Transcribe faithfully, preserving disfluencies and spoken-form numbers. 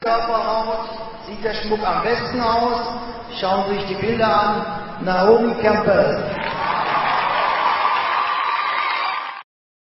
Körperhaut sieht der Schmuck am besten aus. Schauen Sie sich die Bilder an. Naomi Campbell.